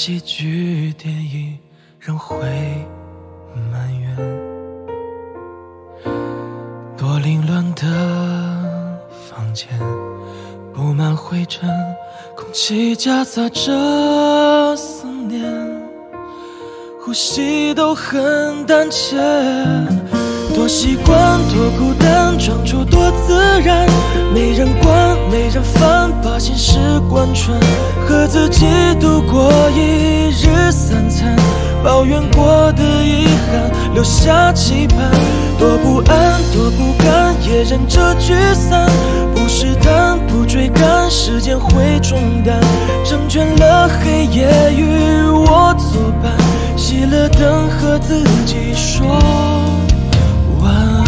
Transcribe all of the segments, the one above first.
喜剧电影仍会埋怨，多凌乱的房间布满灰尘，空气夹杂着思念，呼吸都很胆怯，多习惯多孤单，装作多自然，没人管没人烦，把心事贯穿，和自己度过一日三餐，抱怨过的遗憾留下期盼，多不安多不甘也忍着聚散，不试探不追赶时间会冲淡，成全了黑夜与我作伴，熄了灯和自己说晚安。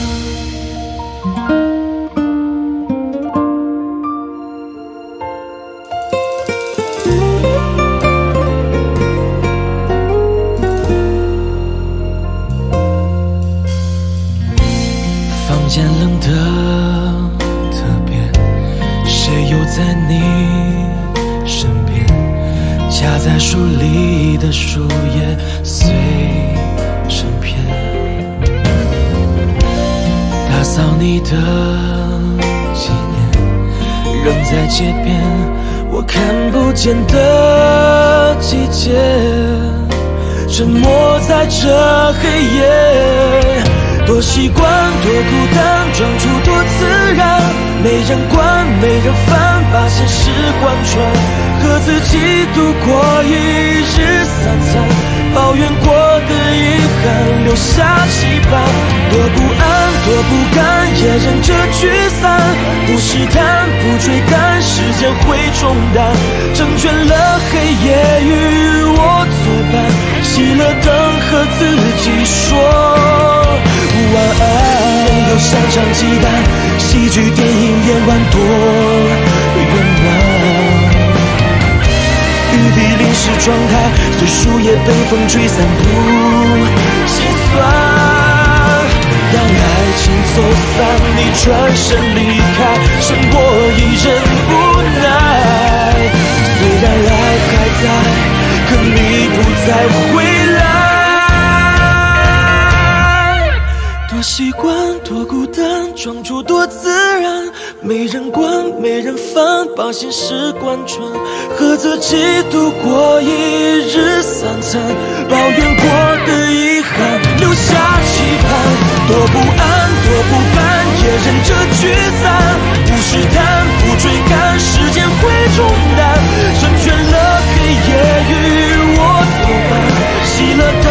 房间冷得特别，谁又在你身边？夹在书里的书页碎成片，打扫你的纪念扔在街边，我看不见的季节，沉默在这黑夜，多习惯多孤单，装出多自然，没人管没人烦，把现实贯穿，和自己度过一日三餐，抱怨过的遗憾留下期盼，多不安多不甘也忍着聚散，不试探不追赶时间会冲淡，成全了黑夜与我作伴，熄了灯和自己说晚安。能有擅长鸡蛋，喜剧电影演完多圆满，雨滴淋湿窗台，随树叶被风吹散不心酸，让爱情走散，你转身离开，剩我一人无奈，虽然爱还在，可你不再回来，多习惯多孤单，装作多自然，没人管没人烦，把心事贯穿，和自己度过一日三餐，抱怨过的遗憾留下期盼，多不安多不甘也忍着聚散，不试探不追赶时间会冲淡，成全了黑夜与我作伴，熄了灯